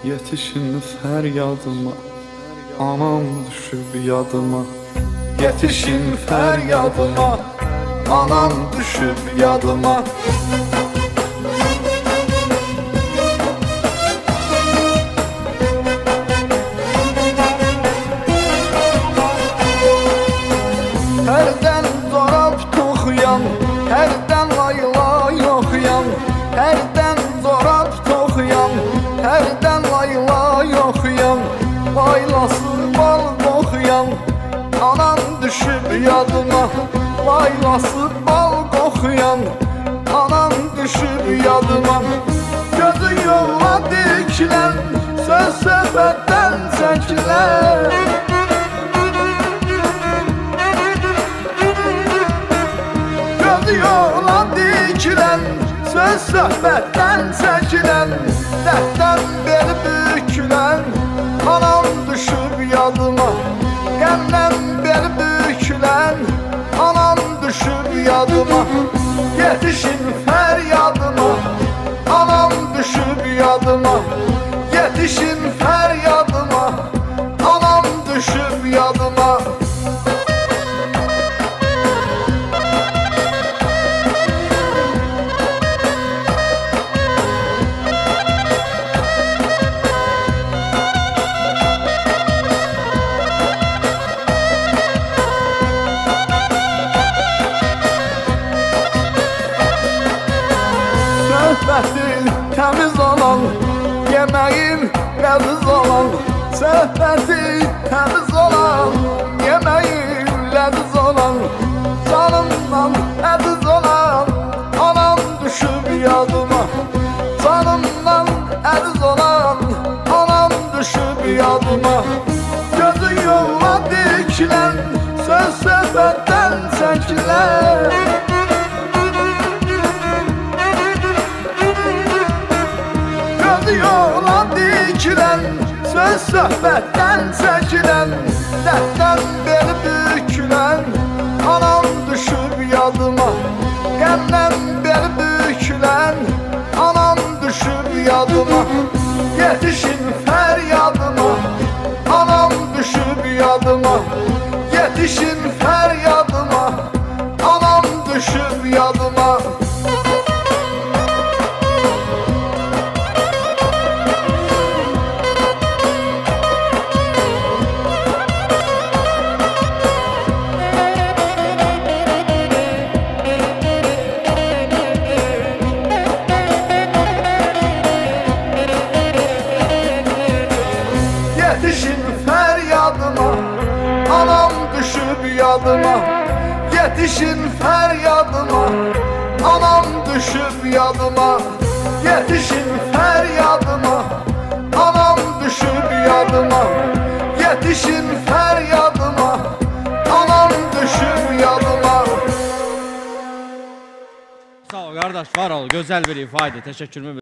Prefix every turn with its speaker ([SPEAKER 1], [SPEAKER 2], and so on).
[SPEAKER 1] Yetişin fəryadıma, anam düşüb yadıma. Yetişin fəryadıma, anam düşüb yadıma. Hərdən zorab toxuyan, hərdən laylay oxuyan, hərdən zorab toxuyan, hərdən laylay oxuyan, laylası bal qoxuyan, anam düşüb yadıma. Laylası bal qoxuyan, anam düşüb yadıma. Gözü yolla dikilən, söz söhbətdən çəkilən, yola dikilən, söz söhbətdən çəkilən, dərddən beri bükülən, anam düşüb yadıma. Qəmdən beri bükülən, anam düşüb yadıma. Yetişin fəryadıma, anam düşüb yadıma. Yetişin fəryadıma, anam düşüb yadıma. Söhbəti təmiz olan, yeməyin ləziz olan. Söhbəti təmiz olan, yeməyin ləziz olan. Canımdan əziz olan, anam düşüb yadıma. Canımdan əziz olan, anam düşüb yadıma. Gözü yolla dikilən, söz söhbətdən çəkilən, yola dikilən, söz söhbətdən çəkilən, dərddən beri bükülən, anam düşüb yadıma. Qəmdən beri bükülən, anam düşüb yadıma. Yetişin fəryadıma, anam düşüb yadıma. Yetişin fəryadıma, anam düşüb yadıma. Yetişin fəryadıma, anam düşüb yadıma. Yetişin fəryadıma, anam düşüb yadıma. Yetişin fəryadıma, anam düşüb yadıma. Yetişin fəryadıma, anam düşüb yadıma.
[SPEAKER 2] Sağ ol qardaş, var ol, gözəl bir ifa idi. Təşəkkürümü